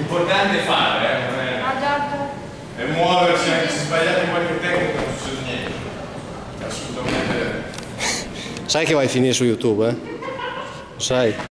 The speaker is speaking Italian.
L'importante è fare, non è... E muoversi, anche se sbagliate qualche tecnica non succede niente. Assolutamente. Sai che vai a finire su YouTube, eh? Sai.